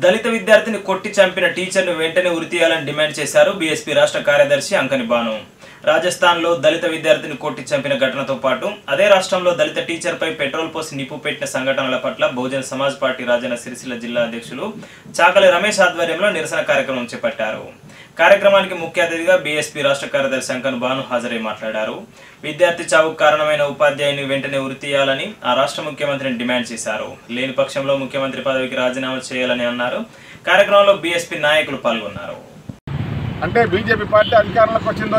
దళిత విద్యార్థిని కొట్టి చంపిన టీచర్ను వెంటనే ఉరితీయాలని డిమాండ్ చేశారు బీఎస్పీ రాష్ట్ర కార్యదర్శి అంకని బాను. రాజస్థాన్లో దళిత విద్యార్థిని కొట్టి చంపిన ఘటనతో పాటు అదే రాష్ట్రంలో దళిత టీచర్పై పెట్రోల్ పోసి నిప్పు పెట్టిన సంఘటనల పట్ల బహుజన్ సమాజ్ పార్టీ రాజన్న సిరిసిల్ల జిల్లా అధ్యక్షులు చాకలి రమేష్ ఆధ్వర్యంలో నిరసన కార్యక్రమం చేపట్టారు. కార్యక్రమానికి ముఖ్య అతిథిగా బీఎస్పీ రాష్ట్ర కార్యదర్శి అంకన్ బాను హాజరై మాట్లాడారు. విద్యార్థి చావుకు కారణమైన ఉపాధ్యాయుని వెంటనే ఉరితీయాలని ఆ రాష్ట్ర ముఖ్యమంత్రిని డిమాండ్ చేశారు. లేని పక్షంలో ముఖ్యమంత్రి పదవికి రాజీనామా చేయాలని అన్నారు. కార్యక్రమంలో బీఎస్పీ నాయకులు పాల్గొన్నారు. అంటే బీజేపీ పార్టీ అధికారంలోకి వచ్చిందో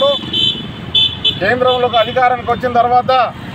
కేంద్రంలోకి అధికారానికి వచ్చిన తర్వాత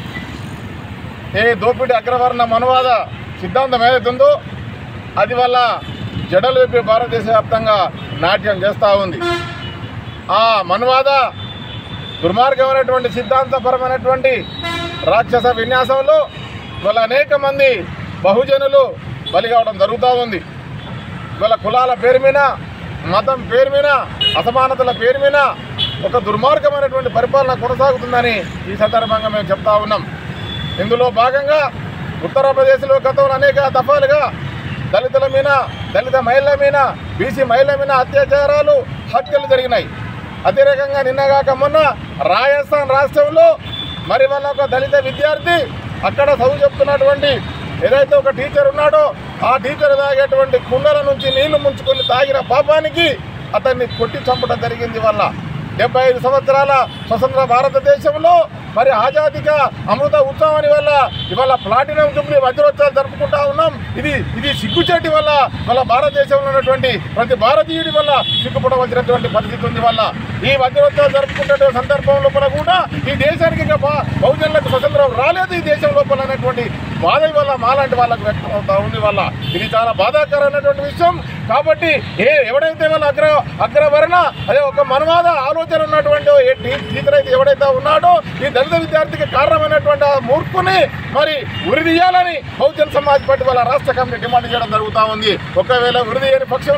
ఏ దోపిడీ అగ్రవర్ణ మనువాద సిద్ధాంతం ఏదైతుందో అది వల్ల జడలు విప్పి భారతదేశ వ్యాప్తంగా నాట్యం చేస్తూ ఉంది. ఆ మనువాద దుర్మార్గమైనటువంటి సిద్ధాంతపరమైనటువంటి రాక్షస విన్యాసంలో ఇవాళ అనేక మంది బహుజనులు బలి కావడం జరుగుతూ ఉంది. ఇవాళ కులాల పేరు మీద, మతం పేరు మీద, అసమానతల పేరు మీద ఒక దుర్మార్గమైనటువంటి పరిపాలన కొనసాగుతుందని ఈ సందర్భంగా మేము చెప్తా ఉన్నాం. ఇందులో భాగంగా ఉత్తరప్రదేశ్లో గతంలో అనేక దఫాలుగా దళితుల మీద, దళిత మహిళల మీద, బీసీ మహిళల మీద అత్యాచారాలు, హత్యలు జరిగినాయి. అదే రకంగా నిన్నగాక మొన్న రాజస్థాన్ రాష్ట్రంలో మరి వాళ్ళ ఒక దళిత విద్యార్థి అక్కడ చదువు చెప్తున్నటువంటి ఏదైతే ఒక టీచర్ ఉన్నాడో ఆ టీచర్ తాగేటువంటి కుండల నుంచి నీళ్లు ముంచుకొని తాగిన పాపానికి అతన్ని కొట్టి చంపడం జరిగింది. వల్ల 75 సంవత్సరాల స్వతంత్ర భారతదేశంలో మరి ఆజాదీగా అమృత ఉత్సవాన్ని వల్ల ఇవాళ ప్లాటినం జూబ్లీ వజ్రోత్సవాలు జరుపుకుంటా ఉన్నాం. ఇది సిగ్గుచేటి వల్ల భారతదేశంలో ఉన్నటువంటి ప్రతి భారతీయుడి వల్ల సిగ్గుపడవలసినటువంటి పరిస్థితి ఉంది. వల్ల ఈ వజ్రోత్సవాలు జరుపుకునే సందర్భంలో కూడా ఈ దేశానికి ఇంకా బహుజనులకు స్వతంత్రం రాలేదు ఈ దేశం లోపల అనేటువంటి బాధ వల్ల మాలాంటి వాళ్ళకు వ్యక్తం అవుతా ఉంది. వల్ల ఇది చాలా బాధాకరమైనటువంటి విషయం. కాబట్టి ఎవడైతే వాళ్ళ అగ్రవర్ణ అదే ఒక మనువాద ఆలోచన ఉన్నటువంటి టీచర్ అయితే ఎవడైతే ఉన్నాడో ఈ దళిత విద్యార్థికి కారణమైనటువంటి ఆ మూర్ఖుని మరి ఉరిదీయాలని బహుజన్ సమాజ్ పార్టీ వాళ్ళ రాష్ట్ర కమిటీ డిమాండ్ చేయడం జరుగుతూ ఉంది. ఒకవేళ ఉరిదీయని పక్షం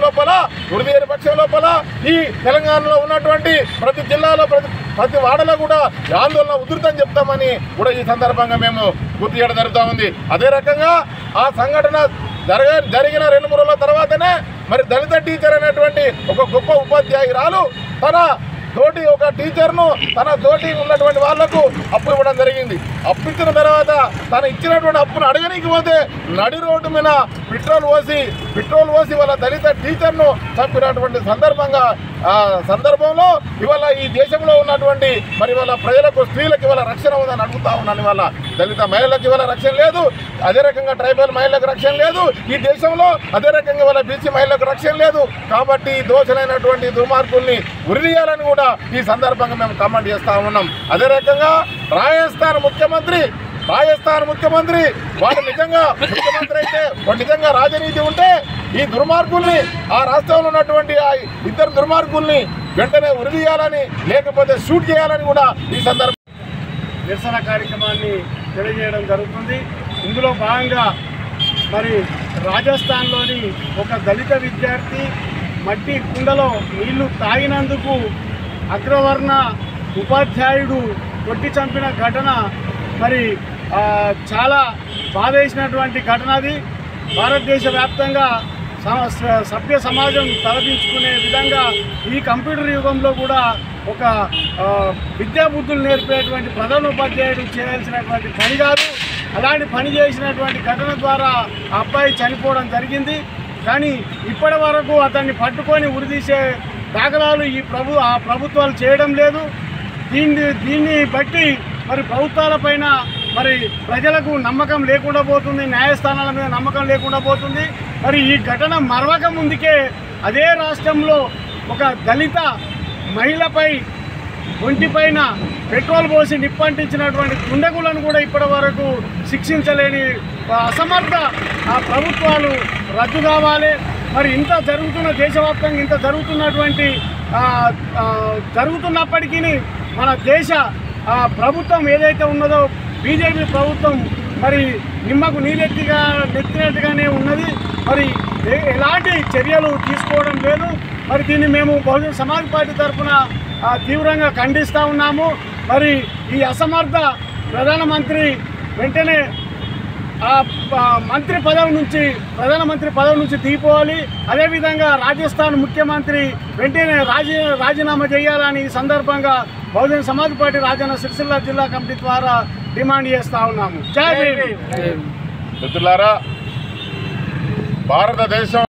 లోపల ఈ తెలంగాణలో ఉన్నటువంటి ప్రతి జిల్లాలో ప్రతి వాడలో కూడా ఆందోళన ఉధృతం చెప్తామని కూడా ఈ సందర్భంగా మేము గుర్తు చేయడం జరుగుతూ ఉంది. అదే రకంగా ఆ సంఘటన జరిగిన 2-3 రోజుల తర్వాతనే మరి దళిత టీచర్ అనేటువంటి ఒక గొప్ప ఉపాధ్యాయురాలు తన తోటి ఒక టీచర్ను తన తోటి ఉన్నటువంటి వాళ్లకు అప్పు ఇవ్వడం జరిగింది. అప్పు ఇచ్చిన తర్వాత తను ఇచ్చినటువంటి అప్పును అడగడానికి పోతే నడి రోడ్డు మీద పెట్రోల్ పోసి వాళ్ళ దళిత టీచర్ను చంపినటువంటి సందర్భంలో ఇవాళ ఈ దేశంలో ఉన్నటువంటి మరి వాళ్ళ ప్రజలకు, స్త్రీలకు ఇవాళ రక్షణ ఉందని అడుగుతా ఉన్నాను. ఇవాళ దళిత మహిళలకు ఇవాళ రక్షణ లేదు, అదే రకంగా ట్రైబల్ మహిళలకు రక్షణ లేదు ఈ దేశంలో, అదే రకంగా వాళ్ళ బీసీ మహిళలకు రక్షణ లేదు. కాబట్టి దోషులైనటువంటి దుర్మార్గుల్ని ఉరిదీయాలని కూడా ఈ సందర్భంగా మేము కమెంట్ చేస్తా ఉన్నాం. అదే రకంగా రాజస్థాన్ ముఖ్యమంత్రి వాడు నిజంగా ముఖ్యమంత్రి అయితే వాడు నిజంగా రాజనీతి ఉంటే ఈ దుర్మార్గుల్ని ఆ రాష్ట్రంలో ఉన్నటువంటి ఆ ఇద్దరు దుర్మార్గుల్ని వెంటనే ఉరిదీయాలని లేకపోతే షూట్ చేయాలని కూడా ఈ సందర్భంగా నిరసన కార్యక్రమాన్ని తెలియజేయడం జరుగుతుంది. ఇందులో భాగంగా మరి రాజస్థాన్లోని ఒక దళిత విద్యార్థి మట్టి కుండలో నీళ్లు తాగినందుకు అగ్రవర్ణ ఉపాధ్యాయుడు కొట్టి చంపిన ఘటన మరి చాలా బాధేసినటువంటి ఘటన. అది భారతదేశ వ్యాప్తంగా సభ్య సమాజం తలదించుకునే విధంగా ఈ కంప్యూటర్ యుగంలో కూడా ఒక విద్యాబుద్ధులు నేర్పేటువంటి ప్రధానోపాధ్యాయుడు చేయాల్సినటువంటి పని కాదు. అలాంటి పని చేసినటువంటి ఘటన ద్వారా ఆ అబ్బాయి చనిపోవడం జరిగింది. కానీ ఇప్పటి వరకు అతన్ని పట్టుకొని ఉరిదీసే దాఖలాలు ఆ ప్రభుత్వాలు చేయడం లేదు. దీన్ని బట్టి మరి ప్రభుత్వాలపైన మరి ప్రజలకు నమ్మకం లేకుండా పోతుంది, న్యాయస్థానాల మీద నమ్మకం లేకుండా పోతుంది. మరి ఈ ఘటన మరవక ముందుకే అదే రాష్ట్రంలో ఒక దళిత మహిళపై ఒంటిపైన పెట్రోల్ పోసి నిప్పంటించినటువంటి దుండగులను కూడా ఇప్పటి వరకు శిక్షించలేని అసమర్థ ఆ ప్రభుత్వాలు రద్దు కావాలి. మరి ఇంత జరుగుతున్న దేశవ్యాప్తంగా ఇంత జరుగుతున్నప్పటికీ మన దేశ ప్రభుత్వం ఏదైతే ఉన్నదో బీజేపీ ప్రభుత్వం మరి నిమ్మకు నెత్తినట్టుగానే ఉన్నది. మరి ఎలాంటి చర్యలు తీసుకోవడం లేదు. మరి దీన్ని మేము బహుజన్ సమాజ్ పార్టీ తరఫున తీవ్రంగా ఖండిస్తూ ఉన్నాము. మరి ఈ అసమర్థ ప్రధానమంత్రి వెంటనే మంత్రి పదవి నుంచి ప్రధానమంత్రి పదవి నుంచి దిగిపోవాలి. అదేవిధంగా రాజస్థాన్ ముఖ్యమంత్రి వెంటనే రాజీనామా చేయాలని ఈ సందర్భంగా బహుజన సమాజ్ పార్టీ రాజన్న సిరిసిల్ల జిల్లా కమిటీ ద్వారా డిమాండ్ చేస్తా ఉన్నాము. జై భీమ్. మిత్రులారా, భారతదేశం